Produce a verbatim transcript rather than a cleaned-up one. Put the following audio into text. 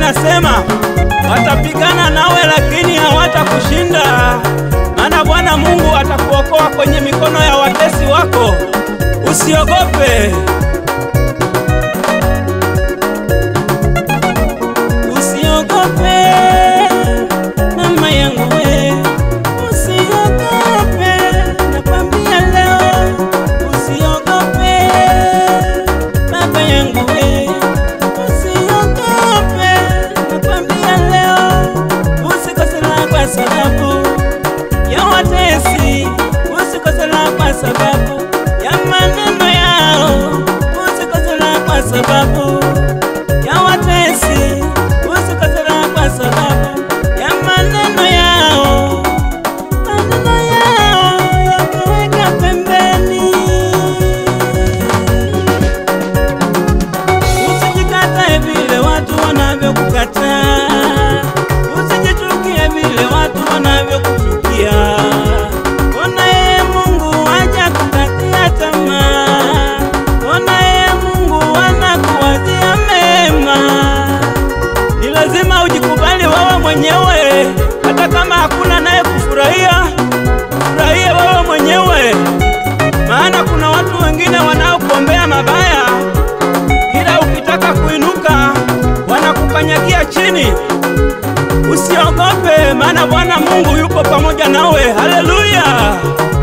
inasema watapigana nawe lakini hawatakushinda, maana Bwana Mungu atakuokoa kwenye mikono ya watesi wako. Usiogope, usiogope mama yangu we, usiogope, nakwambia leo, usiogope baba yangu we, usiogope, nakwambia leo, usikose la kwa sababu ya watesi, usikose la kwa sababu ya maneno yao, usikose la kwa sababu ya watesi, usikose la kwa sababu ya maneno yao, maneno yao yakuweka pembeni. Usijikatae vile watu wanavyokukataa, usijichukie vile watu wanavyokuchukia. Ona yeye Mungu aja kukatia tamaa, ona yeye Mungu anakuwazia mema. Ni lazima ujikubali wewe mwenyewe, hata kama hakuna naye kufurahia, furahia wewe mwenyewe. Maana kuna watu wengine wanaokuombea mabaya, kila ukitaka kuinuka wanakukanyagia chini. Usiogope, maana Bwana Mungu yupo pamoja nawe. Haleluya!